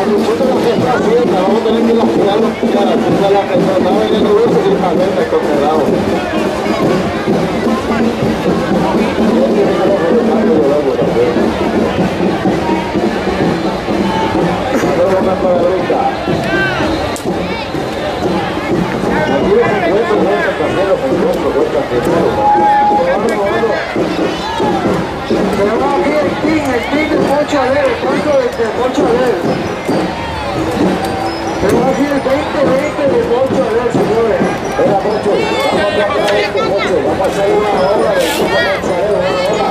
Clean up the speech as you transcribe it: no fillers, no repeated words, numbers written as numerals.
Vamos a tener que ir a cuidarlo para hacer la persona. No hay negocio sin saber de congelado. Tenemos aquí el team de Poncho Alegre, ¿cuánto de Poncho Alegre? Tenemos aquí el 20 de Poncho Alegre, señores. Era Poncho, vamos a hacer una hora de